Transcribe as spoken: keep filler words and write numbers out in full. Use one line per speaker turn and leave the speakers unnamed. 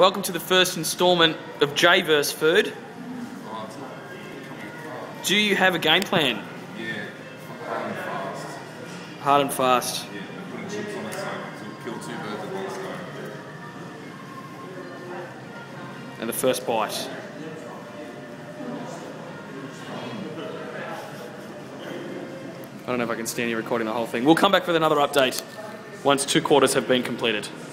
Welcome to the first instalment of J versus Food. Do you have a game plan?
Yeah, hard and fast.
Hard and fast.
Yeah, we're putting chips on it so to kill two birds with one stone.
And the first bite. I don't know if I can stand here recording the whole thing. We'll come back with another update once two quarters have been completed.